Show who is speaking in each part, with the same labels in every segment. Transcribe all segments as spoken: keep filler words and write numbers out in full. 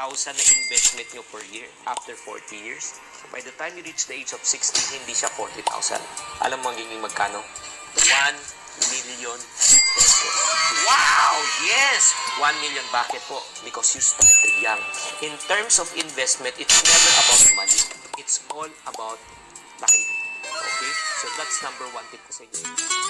Speaker 1: thousand na investment nyo per year after forty years. So by the time you reach the age of sixty, hindi siya forty thousand. Alam mo magiging magkano? one million pesos. Wow! Yes! one million. Bakit po? Because you started young. In terms of investment, it's never about money. It's all about laki. Okay? So that's number one tip ko sa inyo.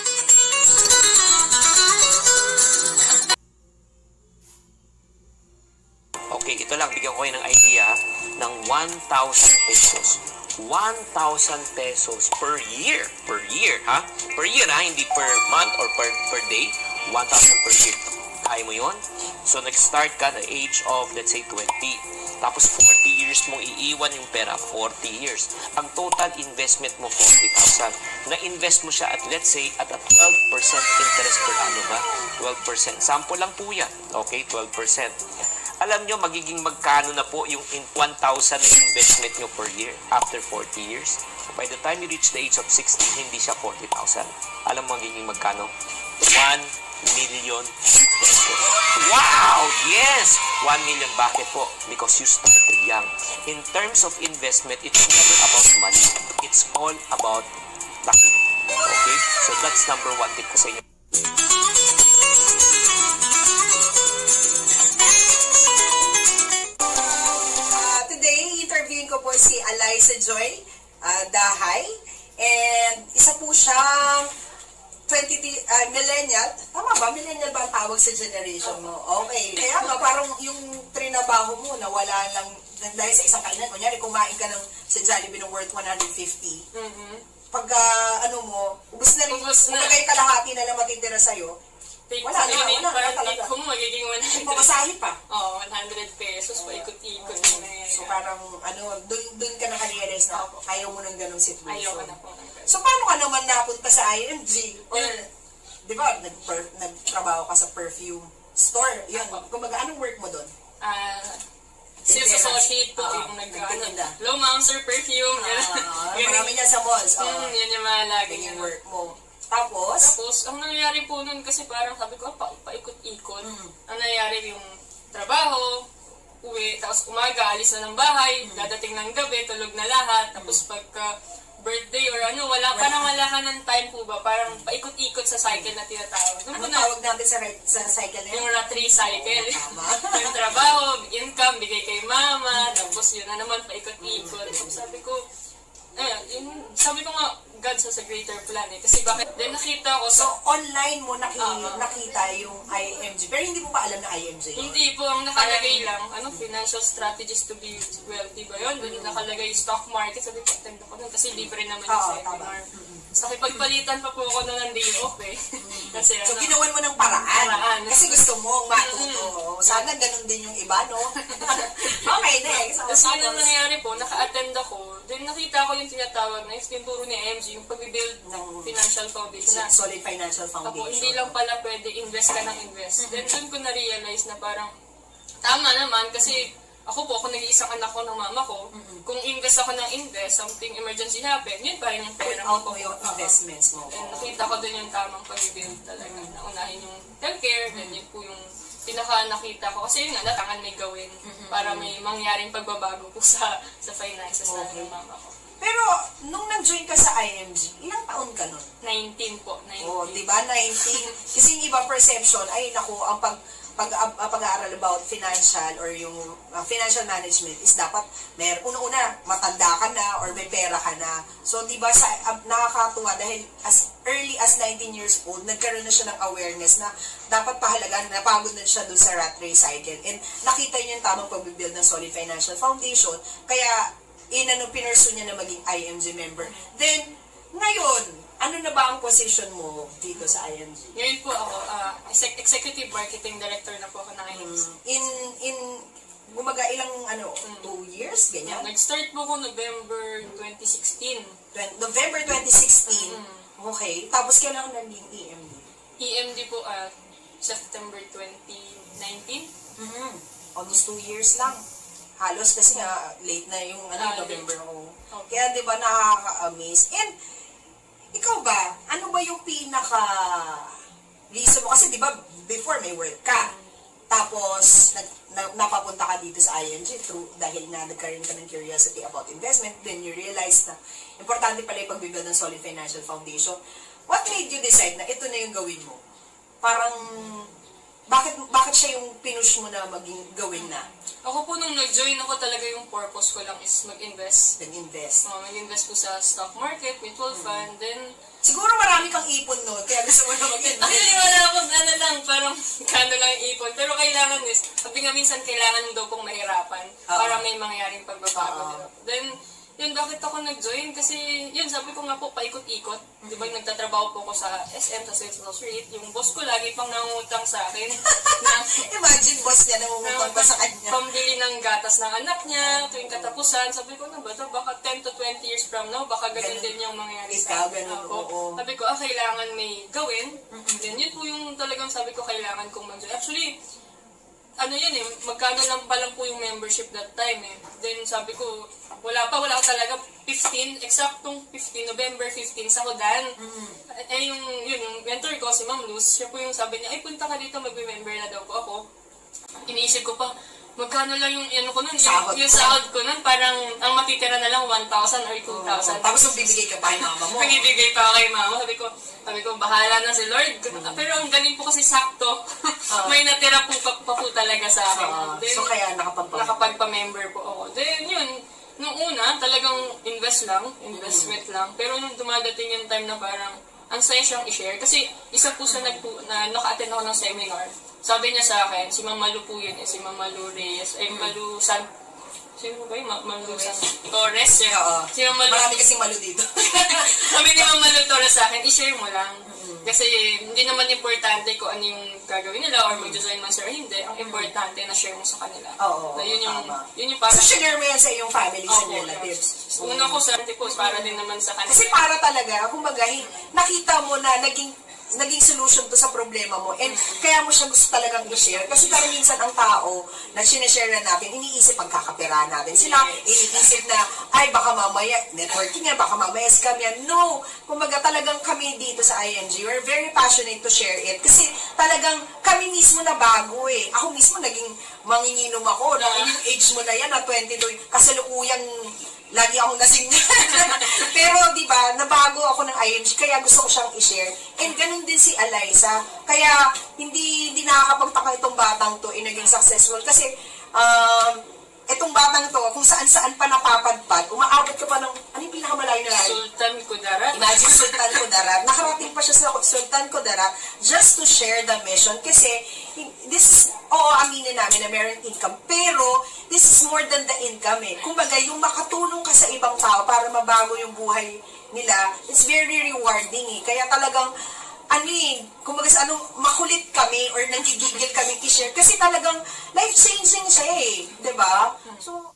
Speaker 1: Okay, ito lang. Bigyan ko kayo ng idea ng one thousand pesos. one thousand pesos per year. Per year, ha? Per year, ha? Hindi per month or per, per day. one thousand per year. Kaya mo yun? So, nag-start ka at the age of, let's say, twenty. Tapos, forty years mong iiwan yung pera. forty years. Ang total investment mo, forty thousand. Na-invest mo siya at, let's say, at a twelve percent interest per annum, ha? twelve percent. Sample lang po yan. Okay? twelve percent. Alam nyo, magiging magkano na po yung one thousand na investment nyo per year after forty years. By the time you reach the age of sixty, hindi siya forty thousand. Alam mo magiging magkano? one million pesos. Wow! Yes! one million. Bakit po? Because you started young. In terms of investment, it's never about money. It's all about laki. Okay? So that's number one tip ko sa inyo.
Speaker 2: Ko po si Eliza Joy uh, Dahay, and isa po siyang twenty uh, millennial. Tama ba? Millennial ba ang tawag sa generation mo? Okay. Kaya nga parang yung trinabaho mo na wala lang dahil sa isang kainan. Kunyari, kumain ka ng sa Jollibee ng worth one hundred fifty. Mm-hmm. Pag uh, ano mo, ubus na rin. Ubus na. Pagkay kalahati na lang matitira sa'yo.
Speaker 3: Take
Speaker 2: wala na, wala na,
Speaker 3: parang
Speaker 2: talaga.
Speaker 3: Take home, magiging one hundred.
Speaker 2: Pamasahe pa.
Speaker 3: Oo, oh, one hundred pesos, paikot-ikot
Speaker 2: oh,
Speaker 3: na yan.
Speaker 2: So parang, ano, dun, dun ka naka-realize na
Speaker 3: oh.
Speaker 2: ayaw mo ng ganong situation.
Speaker 3: Ayaw ka na po.
Speaker 2: So paano ka naman napunta sa I M G? Or, di ba, nagtrabaho ka sa perfume store. Yun, kumbaga, anong work mo dun?
Speaker 3: Ah, uh, sales associate po uh, yung nag-ano. Low Mouncer perfume.
Speaker 2: Uh, marami niya sa malls. Uh,
Speaker 3: mm, yan yung mga laging
Speaker 2: yung work mo. Tapos?
Speaker 3: Tapos, ang nangyayari po nun kasi parang sabi ko, pa, paikot-ikot. Mm. Ang nangyayari yung trabaho, uwi, tapos umaga, alis na ng bahay, mm. dadating ng gabi, tulog na lahat, tapos mm. pagka birthday or ano, wala, wala. Parang wala ka ng time po ba? Parang paikot-ikot sa cycle na tinatawag.
Speaker 2: Ano na, tawag natin sa, sa cycle na
Speaker 3: yun? Yung rat race cycle. Yung trabaho, income, bigay kay mama, mm. tapos yun na naman, paikot-ikot. Mm. Tapos sabi ko, eh, yun, sabi ko nga, God sa greater plan eh. Kasi bakit? Then nakita ko
Speaker 2: sa...
Speaker 3: So,
Speaker 2: online mo naki, uh, nakita yung I M G. Pero hindi mo pa alam na I M G.
Speaker 3: Hindi po. Ang nakalagay lang, ano, financial strategies to be wealthy ba yun? Doon mm-hmm. nakalagay stock market. Sabi ko, attend ako nun. Kasi libre naman yung
Speaker 2: uh,
Speaker 3: seminar. Mm-hmm. So, nakipagpalitan pa po ako na ng day off eh.
Speaker 2: Mm-hmm.
Speaker 3: Kasi,
Speaker 2: so,
Speaker 3: ano,
Speaker 2: ginawan mo ng paraan. paraan. Kasi gusto mo matuto.
Speaker 3: Mm-hmm.
Speaker 2: Sana ganun din yung iba, no? Okay, next.
Speaker 3: Tapos yun ang nangyari po, naka-attend ako. Then nakita ko yung tinatawag na yung tinuturo ni I M G, yung pag-build ng financial foundation na.
Speaker 2: Solid financial foundation.
Speaker 3: Ako, hindi lang pala pwede invest ka ng invest. Then doon ko na-realize na parang, tama naman kasi ako po, kung nag-iisang anak ko ng mama ko, mm-hmm. kung invest ako ng invest, something emergency happen, yun pa rin yung pera
Speaker 2: out mo yung investments mo.
Speaker 3: And nakita ko din yung tamang pag-build talaga. Mm-hmm. Naunahin yung healthcare, mm-hmm. then yun po yung pinaka-nakita ko. Kasi yun nga, natangan may gawin mm-hmm. para may mangyaring pagbabago po sa sa finances okay. ng mama ko.
Speaker 2: Pero, nung nag-join ka sa I M G, ilang taon ka nun?
Speaker 3: nineteen po. nineteen.
Speaker 2: Oh, di ba? nineteen. Kasi yung iba perception, ay naku, ang pag pag uh, pag-aaral about financial or yung uh, financial management is dapat mer una-una matanda ka na or may pera ka na. So, di ba, sa uh, nakakatuwa dahil as early as nineteen years old, nagkaroon na siya ng awareness na dapat pahalagaan, napagod na siya dun sa rat race cycle. And nakita niya yung tamang pag-build ng solid financial foundation. Kaya, inano pinursu niya na maging I M G member. Then, ngayon, ano na ba ang position mo dito sa I M G?
Speaker 3: Ngayon po ako, uh, Executive Marketing Director na po ako ng I M G.
Speaker 2: Mm, in, in, gumaga ilang, ano, mm. two years, ganyan?
Speaker 3: Nag-start po ko November twenty sixteen.
Speaker 2: November twenty sixteen? Mm. Okay. Tapos kailan naging E M D?
Speaker 3: E M D po, uh, September twenty nineteen.
Speaker 2: Mm-hmm. Almost two years lang. Halos kasi nga, late na yung, ano, uh, November ko. Okay. Kaya, di ba, nakaka-amaze. And, ikaw ba, ano ba yung pinaka reason mo? Kasi di ba, before may work ka. tapos nag, na, napapunta ka dito sa I M G through, dahil na nagkaroon ka ng curiosity about investment, then you realize na importante pala yung pagbibuild ng solid financial foundation. What made you decide na ito na yung gawin mo? Parang, bakit bakit siya yung pinush mo na maging gawin na?
Speaker 3: Ako po nung nag-join ako talaga yung purpose ko lang is mag-invest.
Speaker 2: Nag-invest.
Speaker 3: Uh, mag-invest po sa stock market, mutual fund, then
Speaker 2: Siguro marami kang ipon no, kaya gusto mo na mag-invest.
Speaker 3: Actually, wala akong ano lang, parang kano lang yung ipon. Pero kailangan is, sabi nga minsan kailangan daw kong mahirapan
Speaker 2: Oo.
Speaker 3: para may mangyaring pagbabago.
Speaker 2: Oo.
Speaker 3: Then, yun, bakit ako nag-join? Kasi, yun, sabi ko nga po, paikot-ikot. Di ba, nagtatrabaho po ko sa S M, sa Sales Street. Yung boss ko lagi pang nangungutang sa akin. na,
Speaker 2: Imagine boss niya nangungutang pa sa kanya.
Speaker 3: Pambili ng gatas ng anak niya, tuwing katapusan. Sabi ko, na ba ito? Baka ten to twenty years from now, baka ganun
Speaker 2: Ganun.
Speaker 3: din yung mangyayari
Speaker 2: Ikaw,
Speaker 3: sa
Speaker 2: ganun,
Speaker 3: ako.
Speaker 2: oo.
Speaker 3: Sabi ko, ah, kailangan may gawin. Then, yun po yung talagang sabi ko, kailangan kong mag-join. Actually, ano yun eh, magkano lang pa lang po yung membership that time eh. Then sabi ko, wala pa, wala ko talaga, fifteen, eksaktong fifteen, November fifteenth sa Hodan. Mm-hmm. Eh yung, yun, yung mentor ko, si Ma'am Luz, siya po yung sabi niya, ay punta ka dito, mag-member na daw po ako. Iniisip ko pa, magkano lang yung ano ko nun,
Speaker 2: Sahod
Speaker 3: yung, yung
Speaker 2: ko.
Speaker 3: sahod ko nun, parang ang matitira na lang one thousand or two thousand.
Speaker 2: Tapos nung bibigay ka pa kay mama mo.
Speaker 3: Nagbibigay pa ako kay mama. Sabi ko, sabi ko, bahala na si Lord. Pero ang galing po kasi sakto. May natira po pa, pa po talaga sa akin.
Speaker 2: Ah,
Speaker 3: Then,
Speaker 2: so kaya nakapagpapamember.
Speaker 3: nakapagpa-member po ako. Then yun, nung una, talagang invest lang, investment lang. Pero nung dumadating yung time na parang, ang saya siyang i-share. Kasi isa po sa nagpo, na naka-attend ako ng seminar. Sabi niya sa akin, si Ma'am Malu po yun, eh, si Ma'am Malu Reyes, ay Malu San, sino ba yun? Ma- Malu San Torres, eh.
Speaker 2: Oo.
Speaker 3: Si Ma'am Malu,
Speaker 2: Marami kasing malo dito.
Speaker 3: sabi ni Ma'am Malu Torres sa akin, i-share mo lang. Kasi hindi naman importante kung ano yung gagawin nila or mag-design man sir or hindi. Ang importante na share mo sa kanila.
Speaker 2: Oo,
Speaker 3: Na yun yung,
Speaker 2: tama.
Speaker 3: yun yung
Speaker 2: So
Speaker 3: parang,
Speaker 2: share mo yan sa iyong family, sa
Speaker 3: Oo,
Speaker 2: relatives.
Speaker 3: una ko sa po, para din naman sa kanila.
Speaker 2: Kasi para talaga, kumbaga, hin- nakita mo na naging naging solution to sa problema mo and kaya mo siya gusto talagang i-share kasi parang minsan ang tao na sinashare na natin iniisip ang kakapira natin sila iniisip na ay baka mamaya networking yan baka mamaya scam yan no kumbaga talagang kami dito sa I M G we're very passionate to share it kasi talagang kami mismo na bago eh ako mismo naging manginginom ako na yung age mo na yan na twenty-two kasalukuyang lagi akong lasing pero di ba nabago ako ng I M G kaya gusto ko siyang i-share and ganun din si Alyssa kaya hindi hindi nakakapagtaka itong batang to eh, naging successful kasi um, itong batang to kung saan saan pa napapadpad umaabot ka pa ng ano yung pinakamalayo na layo
Speaker 3: Sultan Kudarat.
Speaker 2: imagine Sultan Kudarat nakarating pa siya sa Sultan Kudarat just to share the mission kasi this is oo aminin namin na meron income pero this is more than the income eh kumbaga yung makatulong ka sa ibang tao para mabago yung buhay nila it's very rewarding eh kaya talagang ano eh, kumbaga sa anong makulit kami or nagigigil kami i-share kasi talagang life-changing siya eh, di ba? So,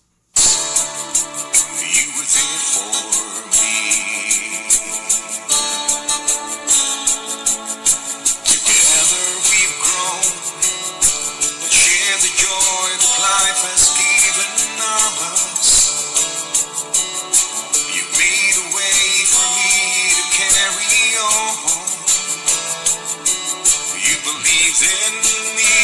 Speaker 4: You were there for me. Together we've grown, share the joy that life has given us. You made a way for me to carry on. You believed in me